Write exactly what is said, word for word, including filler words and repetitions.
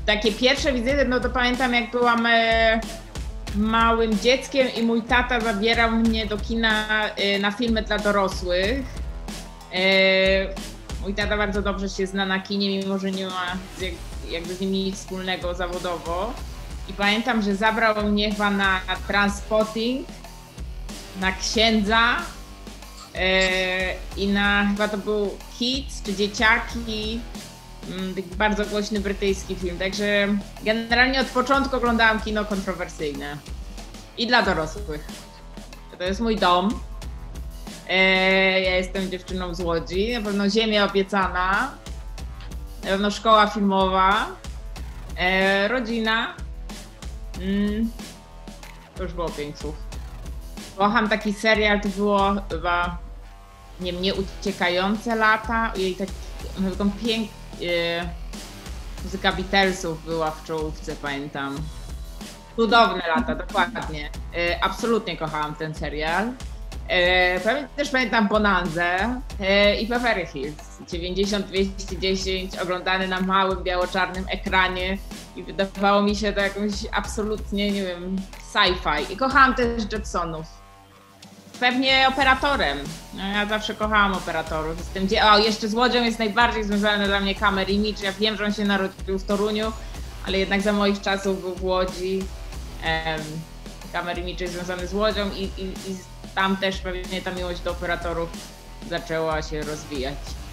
takie pierwsze wizyty, no to pamiętam, jak byłam e, małym dzieckiem i mój tata zabierał mnie do kina e, na filmy dla dorosłych. E, mój tata bardzo dobrze się zna na kinie, mimo że nie ma jak, jakby z nimi nic wspólnego zawodowo. I pamiętam, że zabrał mnie chyba na Transpotting, na Księdza e, i na, chyba to był Kids czy Dzieciaki. Taki bardzo głośny brytyjski film, także generalnie od początku oglądałam kino kontrowersyjne i dla dorosłych. To jest mój dom. Eee, ja jestem dziewczyną z Łodzi, na pewno Ziemia obiecana, na pewno szkoła filmowa, eee, rodzina. Mm, to już było pięć słów. Kocham taki serial, to było chyba nie mnie uciekające lata, i tak, taką piękną muzyka Beatlesów była w czołówce, pamiętam. Cudowne lata, dokładnie. Absolutnie kochałam ten serial. Też pamiętam Bonanzę i Beverly Hills dziewięćdziesiąt dwieście dziesięć, oglądany na małym biało-czarnym ekranie i wydawało mi się to jakąś absolutnie, nie wiem, sci-fi. I kochałam też Jetsonów. Pewnie operatorem. No, ja zawsze kochałam operatorów. Jestem dzie- o, jeszcze z Łodzią jest najbardziej związany dla mnie Camera Image. Ja wiem, że on się narodził w Toruniu, ale jednak za moich czasów był w Łodzi. Um, Camera Image jest związany z Łodzią i, i, i tam też pewnie ta miłość do operatorów zaczęła się rozwijać.